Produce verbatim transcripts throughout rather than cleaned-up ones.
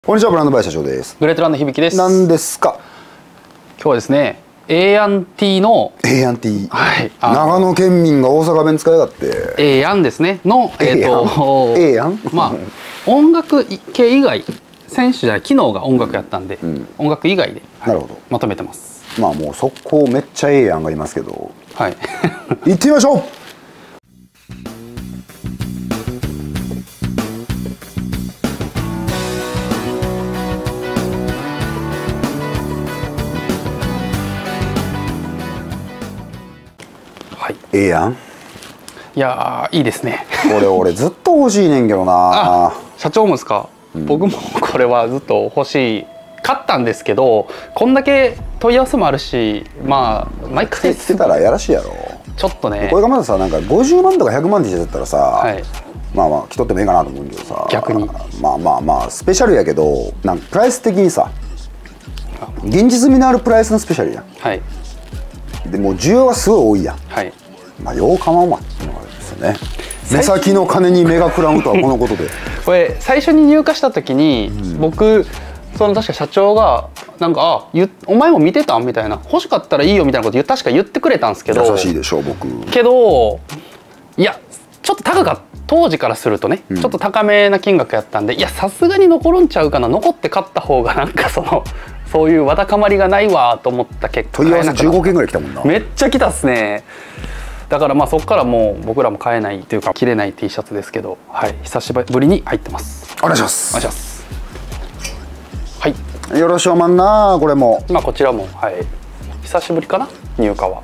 こんにちは、ブランドバイ社長です。 グレートランド響です。 何ですか。 今日はですね、エーアンティー のエーアンティー、 はい、 長野県民が大阪弁使いやがって。 エーアンですねのえっとええやん。 まあ音楽系以外、選手じゃない機能が音楽やったんで、うん、音楽以外で、はい、なるほどまとめてます。 まあもう速攻めっちゃええやんがいますけど、 はい行ってみましょう。ええやん。 いやーいいですね。 これ俺ずっと欲しいねんけどな。 社長もですか、うん、僕もこれはずっと欲しい買ったんですけど、こんだけ問い合わせもあるし、まあ毎回言ってたらやらしいやろ。 ちょっとねこれがまださ、なんかごじゅうまんとかひゃくまんって言ってたらさ、はい、まあまあ着とってもいいかなと思うんだけどさ、 逆にまあまあまあスペシャルやけど、なんかプライス的にさ現実味のあるプライスのスペシャルやん。はい。でもう需要がすごい多いやん。はい。まあようかまんわっていうのがあるんですよね。目先の金に目がくらむとはこのことで。 これ最初に入荷した時に、うん、僕その確か社長がなんか「あゆお前も見てたん?」みたいな「欲しかったらいいよ」みたいなこと言確か言ってくれたんですけど、 優しいでしょう僕。 けどいやちょっと高かった当時からするとね、うん、ちょっと高めな金額やったんで、いやさすがに残るんちゃうかな、残って買った方がなんかそのそういうわだかまりがないわと思った結果、 問い合わせじゅうごけんぐらい来たもんな。 めっちゃ来たっすね。だからまあそこからもう僕らも買えないというか着れない T シャツですけど、はい、久しぶりに入ってます。 お願いします。 お願いします。はい、 よろしおまんな。これもまあこちらも、はい、久しぶりかな入荷は。はい、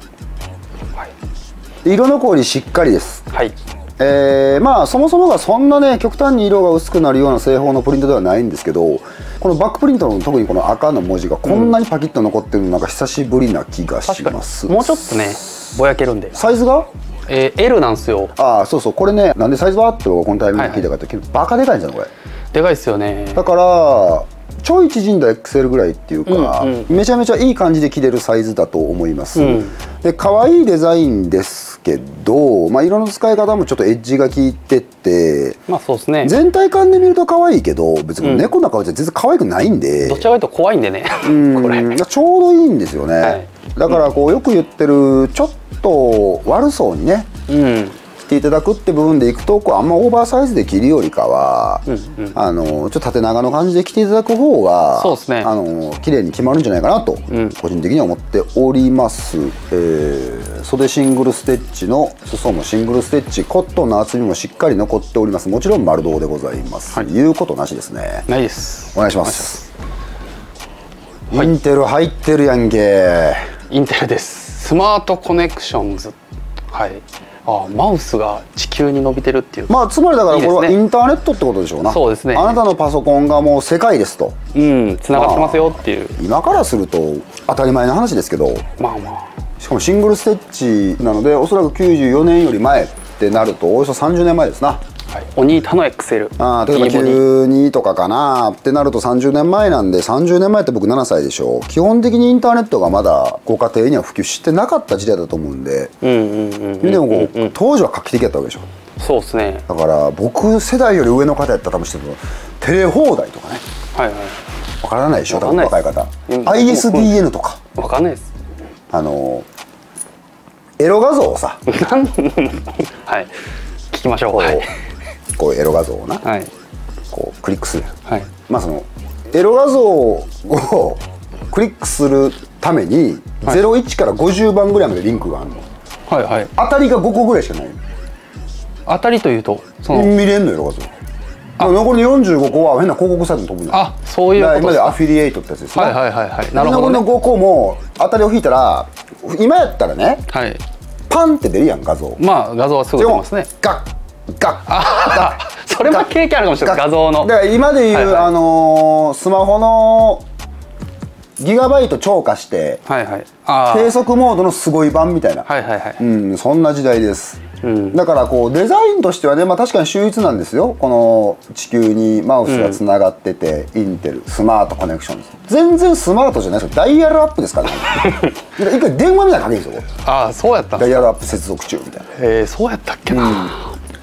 色残りしっかりです。 はい。 えー、まあそもそもがそんなね極端に色が薄くなるような製法のプリントではないんですけど、このバックプリントの特にこの赤の文字がこんなにパキッと残ってるのなんか久しぶりな気がします。 もうちょっとねぼやけるんで。 サイズが、 えー、エル なんですよ。ああそうそう、これねなんでサイズはってこのタイミングで聞いたかって、はいはい、バカでかいんじゃんこれ。 でかいですよね。 だからちょい縮んだ エックスエル ぐらいっていうか、うんうん、めちゃめちゃいい感じで着れるサイズだと思います。うん、で可愛いデザインですけど、まあ、色の使い方もちょっとエッジが効いてて、 まあそうですね、 全体感で見ると可愛いけど別に猫の顔じゃ全然可愛くないんで、 うん、どちらかというと怖いんでねうんこれちょうどいいんですよね。はい、だからこうよく言ってるちょっと悪そうにね、うん着ていただくって部分でいくと、こうあんまオーバーサイズで着るよりかは、うんうん、あのちょっと縦長の感じで着ていただく方がそうですね、あの綺麗に決まるんじゃないかなと、うん、個人的には思っております。えー、袖シングルステッチの裾もシングルステッチ、コットンの厚みもしっかり残っております。もちろん丸胴でございます。はい、言うことなしですね。 ないです。 お願いします。インテル入ってるやんけ。 インテルです。スマートコネクションズ。はい。ああマウスが地球に伸びてるっていう、 まあつまりだからこれはインターネットってことでしょうな。 そうですね。 あなたのパソコンがもう世界ですと、 うんつながってますよっていう、 まあ、今からすると当たり前の話ですけど、まあまあしかもシングルステッチなのでおそらくきゅうじゅうよねんより前ってなるとおよそさんじゅうねんまえですな。 はい、オニータの エックスエル、 あ例えばきゅうにとかかなってなるとさんじゅうねんまえなんで、さんじゅうねんまえって僕ななさいでしょ。基本的にインターネットがまだご家庭には普及してなかった時代だと思うんで、でもこう当時は画期的やったわけでしょ。 そうですね。 だから僕世代より上の方やったら多分してるテレ放題とかね、はいはい分からないでしょ多分若い方。 アイエスディーエヌ とか分かんないです。 あのエロ画像をさはい聞きましょう。はいこうエロ画像をな、はい、こうクリックする、はい、まあそのエロ画像をクリックするために、はい、ゼロいちからごじゅうばんぐらいまでリンクがあるの。はいはい。当たりがごこぐらいしかない。 当たりというとその見れんのエロ画像。あ残りのよんじゅうごこは変な広告サイトに飛ぶの。 あそういうことですか。 今までアフィリエイトってやつですね。 はいはいはいはい。 なるほど、ね。残りのごこも当たりを引いたら今やったらね、はい、パンって出るやん画像。 まあ画像はすぐ出ますね。 ガッガッガッそれも経験あるかもしれない画像の。 だから今でいう、はいはい、あのー、スマホのギガバイト超過して、はいはい、低速モードのすごい版みたいな、はいはいはい、うん、そんな時代です。うん、だからこうデザインとしてはね、まあ、確かに秀逸なんですよ。この地球にマウスがつながってて、うん、インテルスマートコネクションです。全然スマートじゃないですよ。ダイヤルアップですからね一回電話みたいなのかけるんですよ。 ああそうやったんダイヤルアップ接続中みたいな。 へえそうやったっけな、 うん、あ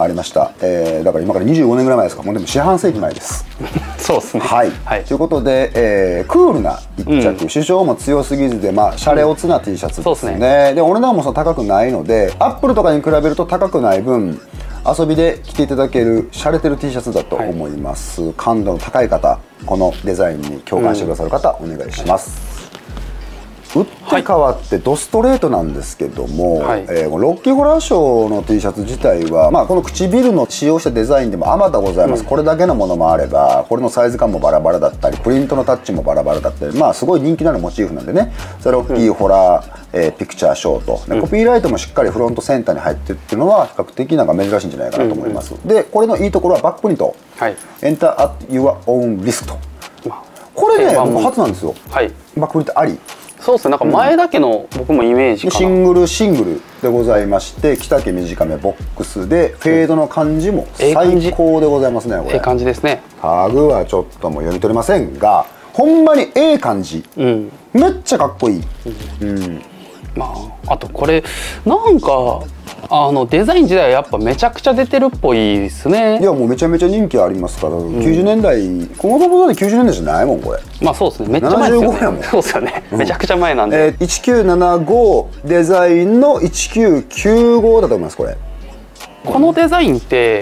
ありました、えー、だから今からにじゅうごねんぐらい前ですか。もうでも四半世紀前ですそうですね。 はい、はい、ということで、えー、クールな一着、うん、主張も強すぎずで、まあシャレオツな T シャツですね、うん、で, でお値段もその高くないので、アップルとかに比べると高くない分遊びで着ていただけるシャレてる T シャツだと思います、はい、感度の高い方、このデザインに共感してくださる方、うん、お願いします、はい、打って変わってドストレートなんですけども、はい、えー、ロッキーホラーショーの T シャツ自体は、まあ、この唇の使用したデザインでもあまたございます、うん、これだけのものもあれば、これのサイズ感もバラバラだったり、プリントのタッチもバラバラだったり、まあすごい人気なのモチーフなんでね、ロッキーホラー、えー、ピクチャーショート、うん、コピーライトもしっかりフロントセンターに入ってるっていうのは比較的なんか珍しいんじゃないかなと思います、うんうん、でこれのいいところはバックプリント、はい、Enter at your own risk と、これね僕初なんですよ、はい、バックプリントあり。 そうですね、なんか前だけの僕もイメージかな、 シングルシングルでございまして、着丈短めボックスでフェードの感じも最高でございますね。これええ感じですね。 タグはちょっともう読み取れませんが、ほんまにええ感じ、うん、めっちゃかっこいい、うん、うん、 まああとこれなんかあのデザイン自体はやっぱめちゃくちゃ出てるっぽいですね。 いやもうめちゃめちゃ人気ありますから、うん、きゅうじゅうねんだい、この動画できゅうじゅうねんだいじゃないもんこれ。 まあそうですね、めっちゃ前ですよね。ななじゅうごやもん。そうですよね、うん、めちゃくちゃ前なんで、 えー、いちきゅうななごデザインのいちきゅうきゅうごだと思います。これこのデザインって、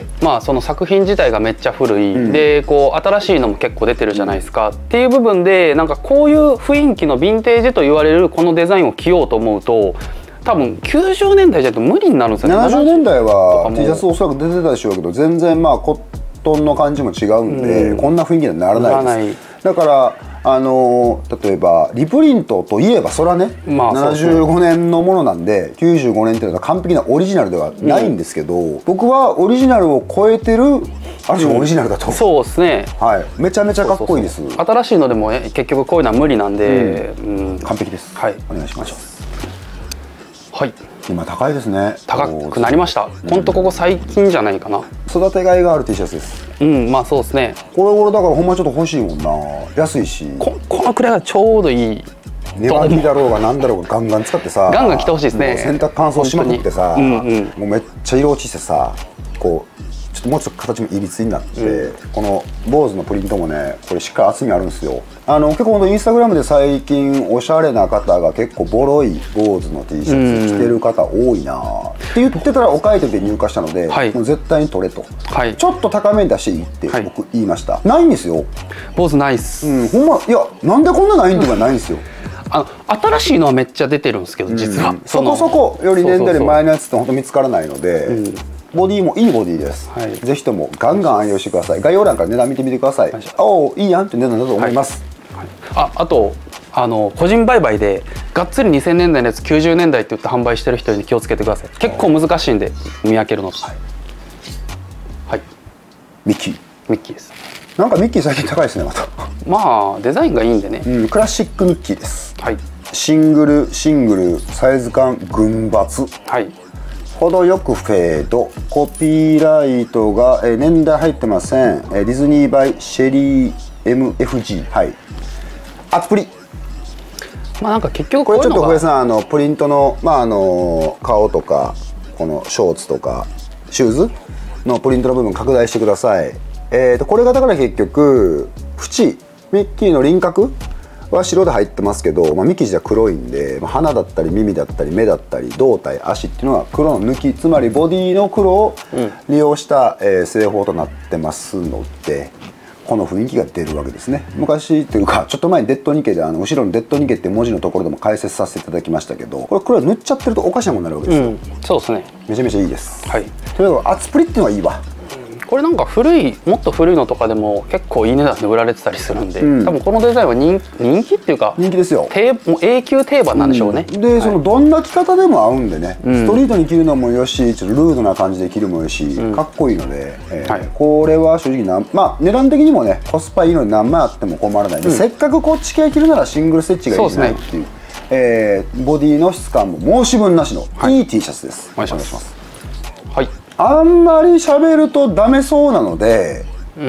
まあ、その作品自体がめっちゃ古い、うん、でこう新しいのも結構出てるじゃないですか、うん、っていう部分でなんかこういう雰囲気のヴィンテージと言われるこのデザインを着ようと思うと多分きゅうじゅうねんだいじゃないと無理になるんですよね。 ななじゅうねんだいは T シャツおそらく出てたでしょうけど、全然まあコットンの感じも違うんで、うん、こんな雰囲気にはならないです。だからあのー、例えばリプリントといえばそれはね、まあ、ななじゅうごねんのものなんできゅうじゅうごねんっていうのは完璧なオリジナルではないんですけど、うん、僕はオリジナルを超えてるある種オリジナルだと、うん、 そうですね、 はい、めちゃめちゃかっこいいです。 そうそうそう、新しいのでも結局こういうのは無理なんで、うんうん、完璧です、はい、お願いします。 はい、 今高いですね。 高くなりました。ほんとここ最近じゃないかな。 育てがいがある T シャツです。 うん、まあそうですね。 これ俺だからほんまちょっと欲しいもんな。安いし。 ここのくらいがちょうどいい。 粘りだろうがなんだろうがガンガン使ってさ。 ガンガン着てほしいですね。 洗濯乾燥しまくってさ、うんうん、もうめっちゃ色落ちしてさ、こうちょっともうちょっと形もいびつになって、うん、この坊主のプリントもね、これしっかり厚みあるんですよ。あの結構ほんとインスタグラムで最近おしゃれな方が結構ボロい坊主の T シャツ着てる方多いなって言ってたらお買い手で入荷したので、はい、もう絶対に取れと、はい、ちょっと高めに出していいって僕言いました、はい、ないんですよ坊主ないっす、 うん、ほんまいやなんでこんなないんとかないんですよあの新しいのはめっちゃ出てるんですけど実は、うん、 そこそこより年代で前のやつって本当見つからないので、うん、ボディもいいボディです、はい、ぜひともガンガン愛用してください。概要欄から値段見てみてください。あおいいやんって値段だと思います、はいはい、ああとあの個人売買でがっつりにせんねんだいのやつきゅうじゅうねんだいって言って販売してる人に気をつけてください。結構難しいんで見分けるの。はい、はい、 ミッキーミッキーです。 なんかミッキー最近高いですねまたまあデザインがいいんでね、 うん、クラシックミッキーです、 はい、シングルシングルサイズ感群抜、はい、程よくフェード、コピーライトが、えー、年代入ってません、えー、ディズニーバイシェリー エムエフジー、はい、アプリまあなんか結局これちょっと小林さんあのプリントのまああの顔とかこのショーツとかシューズのプリントの部分拡大してください。えーとこれがだから結局縁ミッキーの輪郭は白で入ってますけど、まあ、ミッキー自体は黒いんで、まあ、鼻だったり耳だったり目だったり胴体足っていうのは黒の抜き、つまりボディの黒を利用した、うん、えー、製法となってますのでこの雰囲気が出るわけですね。昔というかちょっと前にデッドニケであの後ろのデッドニケって文字のところでも解説させていただきましたけど、これ黒塗っちゃってるとおかしなものになるわけですよ、うん、 そうですね。 めちゃめちゃいいです。はい、というか厚プリっていうのはいいわ。 これなんか古いもっと古いのとかでも結構いい値段で売られてたりするんで、うん、多分このデザインは 人, 人気っていうか人気ですよ。 もう永久定番なんでしょうね、 うん、で、はい、そのどんな着方でも合うんでね、うん、ストリートに着るのもよしちょっとルードな感じで着るもよし、うん、かっこいいので、えーはい、これは正直なまあ値段的にもねコスパいいので何枚あっても困らないで、うん、せっかくこっち系着るならシングルステッチがいいじゃないっていう、えー、ボディの質感も申し分なしのいい T シャツです。お願いします。はい、あんまり喋るとダメそうなので、うん、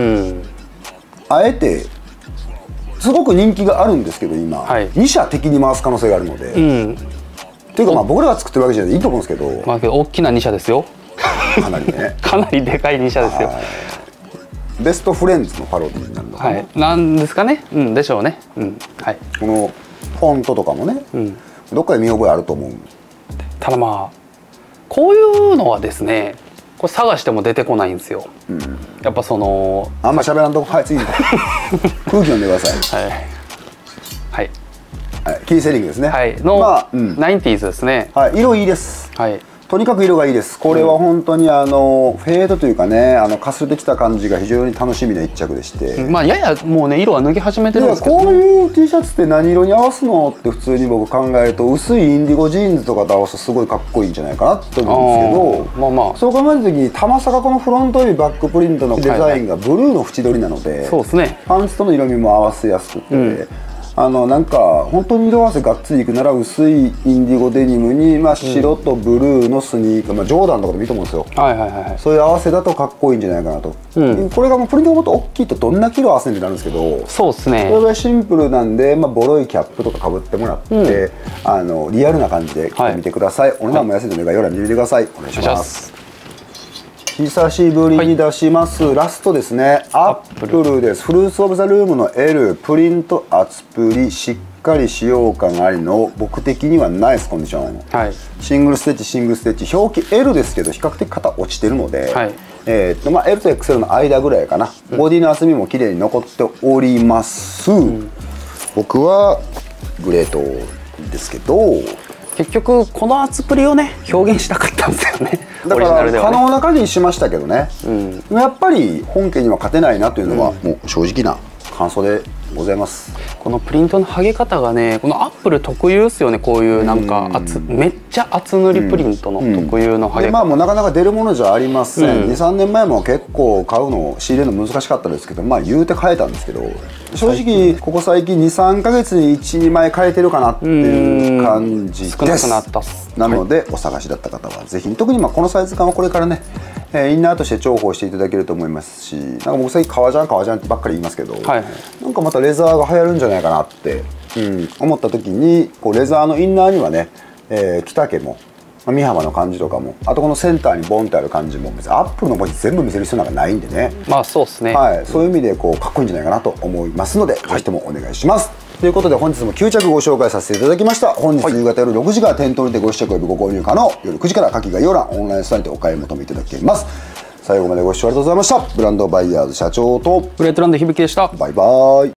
あえてすごく人気があるんですけど今、はい、に社敵に回す可能性があるので、うん、っていうかまあ僕らが作ってるわけじゃないいいと思うんですけど、 まあ、大きなに社ですよかなりねかなりでかいに社ですよ。 ベストフレンズのパロディになるのかな、 はい、なんですかね、うんでしょうね、うんはい、 このフォントとかもね、うん、どっかで見覚えあると思う。 ただまあこういうのはですね、これ探しても出てこないんですよ、うん、やっぱそのあんま喋らんとこ、はい次に空気読んでください。はい、 はいはい、キーセリングですね、 はいの、まあうん、ナインティーズですね、 はい、色いいです、はい、とにかく色がいいです。これは本当にあのフェードというかね、あのかすれてきた感じが非常に楽しみな一着でして、 まあややもうね色は脱ぎ始めてるんですけど、 こういう T シャツって何色に合わすのって普通に僕考えると、薄いインディゴジーンズとかと合わすとすごいかっこいいんじゃないかなって思うんですけど、まあまあそう考えた時に玉坂このフロントよりバックプリントのデザインがブルーの縁取りなので、そうですね、パンツとの色味も合わせやすくて、うん、あのなんか本当に色合わせがっつりいくなら薄いインディゴデニムに、まあ、白とブルーのスニーカー、まあ、ジョーダンとかでもいいと思うんですよ。はいはいはい、そういう合わせだとかっこいいんじゃないかなと、うん、これがもうプリントがもっと大きいとどんな色合わせになるんですけど、そうですね、これぐらいシンプルなんで、まあ、ボロいキャップとかかぶってもらって、うん、あのリアルな感じで着てみてください、はい、お値段も安いので概要欄見てみてください。お願いします。久しぶりに出します、はい、ラストですね、アップルです。フルーツオブザルームの エル プリント厚プリしっかり使用感ありの僕的にはナイスコンディション、はい、シングルステッチシングルステッチ表記 エル ですけど比較的肩落ちてるので、はい、えーとまあ、エル と エックスエル の間ぐらいかな、うん、ボディの厚みも綺麗に残っております、うん、僕はグレートですけど、 結局この厚プリをね表現したかったんですよね。 だから可能な限りしましたけどね、うん、やっぱり本家には勝てないなというのはもう正直な感想でございます。 このプリントの剥げ方がね、このアップル特有ですよね。こういうなんか厚、めっちゃ厚塗りプリントの特有の剥げ方、うんうん、 まあもうなかなか出るものじゃありません、うん、にさんねんまえも結構買うの仕入れるの難しかったですけど、まあ言うて買えたんですけど、正直ここ最近にさんかげつにいちにまい買えてるかなっていう感じです。少なくなったっす。なので、はい、お探しだった方はぜひ、特にまあこのサイズ感はこれからね、えー、インナーとして重宝していただけると思いますし、なんか僕最近革ジャン革ジャンってばっかり言いますけど、はい、なんかまたレザーが流行るんじゃないかなって、うん、思った時にこうレザーのインナーにはね、えー、着丈も身幅の感じとかも、あとこのセンターにボンってある感じも別にアップルの文字全部見せる必要なんかないんでね、まあそうですね、はい、そういう意味でこうかっこいいんじゃないかなと思いますので、ぜひともお願いします。ということで本日もきゅう着ご紹介させていただきました。本日夕方夜ろくじから店頭にてご試着及びご購入可能、夜くじから下記概要欄オンラインストアにてお買い求めいただけます。最後までご視聴ありがとうございました。ブランドバイヤーズ社長とブレートランド響でした。 バイバイ。